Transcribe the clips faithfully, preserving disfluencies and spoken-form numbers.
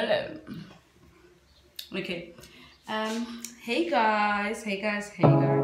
hello. Okay. Um. Hey guys. Hey guys. Hey guys.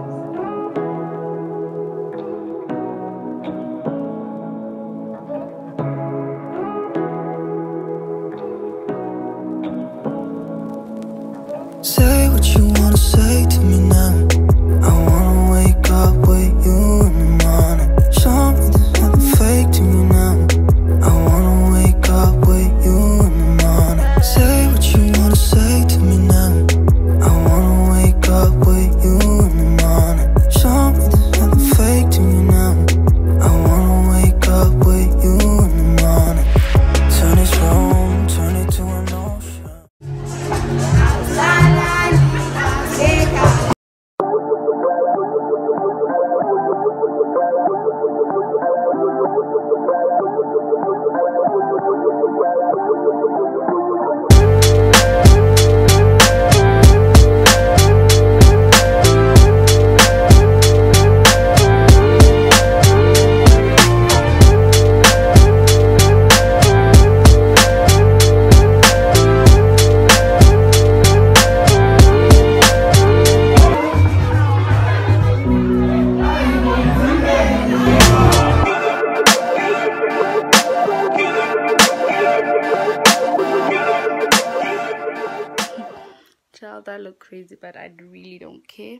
Say what you wanna say to me now. I wanna wake up with you in the morning. Show me there's nothing fake to me now. I wanna wake up with you in the morning. Say what you wanna say to me now. I wanna wake up with you in the morning. Show me there's nothing fake to me now. I wanna wake up with you in the morning. Turn this room, turn it to an ocean. Child, I look crazy, but I really don't care.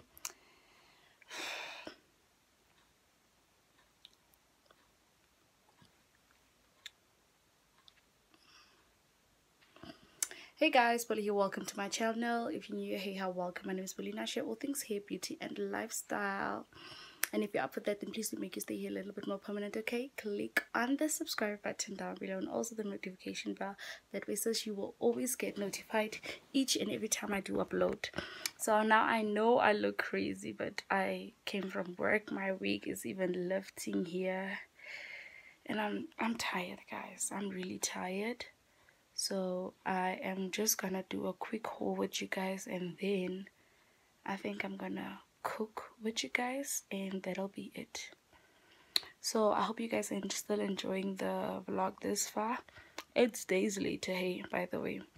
Hey guys, Polly here. Welcome to my channel. If you're new, hey, how welcome. My name is Polly. I share all things hair, beauty, and lifestyle. And if you're up for that, then please do make you stay here a little bit more permanent, okay? Click on the subscribe button down below and also the notification bell. That way, so you will always get notified each and every time I do upload. So now I know I look crazy, but I came from work. My wig is even lifting here. And I'm, I'm tired, guys. I'm really tired. So I am just gonna do a quick haul with you guys, and then I think I'm gonna cook with you guys, and that'll be it. So I hope you guys are still enjoying the vlog this far. It's days later, hey, by the way.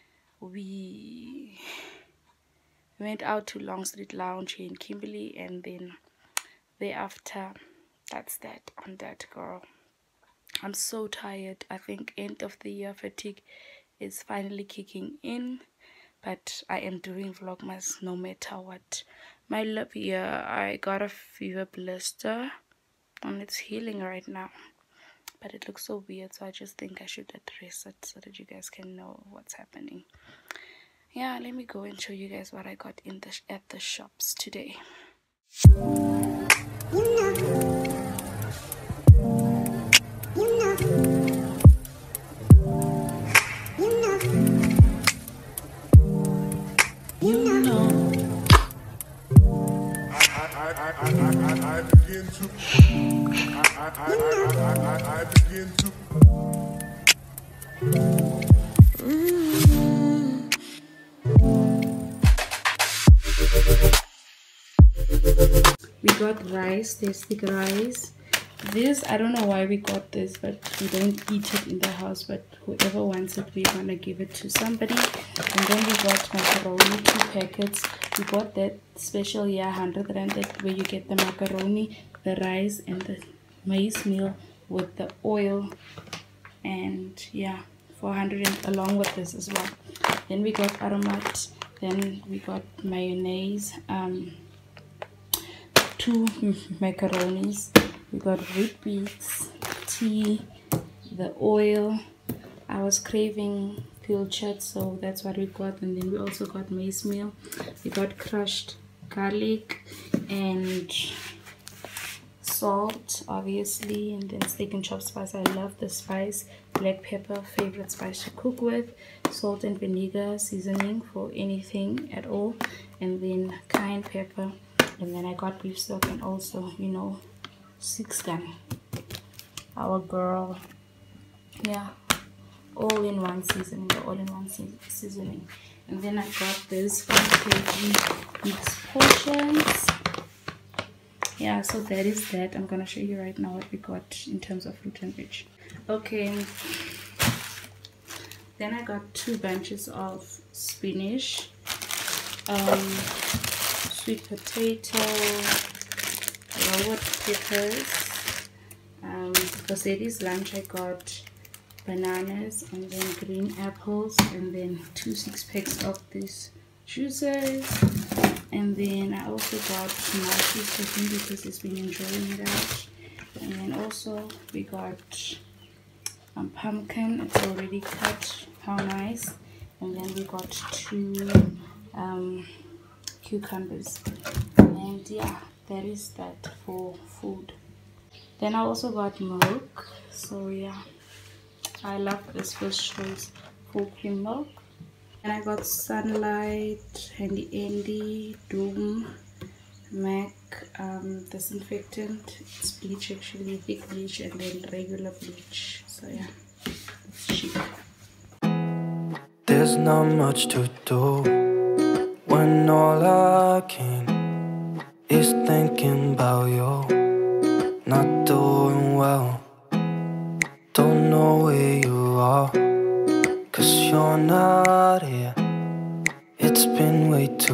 We went out to Long Street Lounge here in Kimberley, and then thereafter, that's that on that, girl. I'm so tired. I think end of the year fatigue is finally kicking in, but I am doing vlogmas no matter what. My lip here, I got a fever blister and it's healing right now, but it looks so weird, so I just think I should address it so that you guys can know what's happening. Yeah, let me go and show you guys what I got in the at the shops today. I begin to I, I, I, I, I, I begin to We got rice, tasty rice. This, I don't know why we got this, but we don't eat it in the house, but whoever wants it, we're gonna give it to somebody. And then we got macaroni, two packets. We got that special, yeah, one hundred rand, that where you get the macaroni, the rice, and the maize meal with the oil, and yeah, four hundred rand along with this as well. Then we got aromat, then we got mayonnaise, um two macaronis, we got wheat beets, tea, the oil. I was craving pilchard, so that's what we got. And then we also got maize meal, we got crushed garlic and salt, obviously, and then steak and chop spice. I love the spice. Black pepper, favorite spice to cook with. Salt and vinegar seasoning for anything at all, and then cayenne pepper. And then I got beef stock, and also, you know, six gun, our girl, yeah, all in one seasoning, the all in one seasoning. And then I got this five kg mixed portions. Yeah, so that is that. I'm gonna show you right now what we got in terms of fruit and veg. Okay, Then I got two bunches of spinach, um, sweet potato, raw peppers. Um, for Sadie's lunch I got bananas and then green apples and then two six packs of these juices. And then I also got mochi chicken because he's been enjoying it out. And then also we got um, pumpkin, it's already cut, how nice. And then we got two um, cucumbers. And yeah, that is that for food. Then I also got milk, so yeah, I love this First Choice full cream milk. And I got Sunlight, Handy Andy, Doom, MAC, um, disinfectant, it's bleach actually, thick bleach and then regular bleach, so yeah, it's cheap. There's not much to do when all I can is thinking about you. Not doing well, don't know where you are, cause you're not here. It's been way too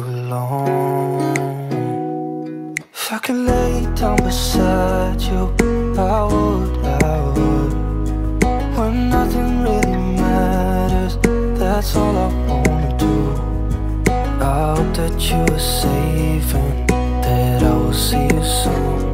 long. If I could lay down beside you, I would, I would. When nothing really matters, that's all I wanna do. I hope that you are safe and that I will see you soon.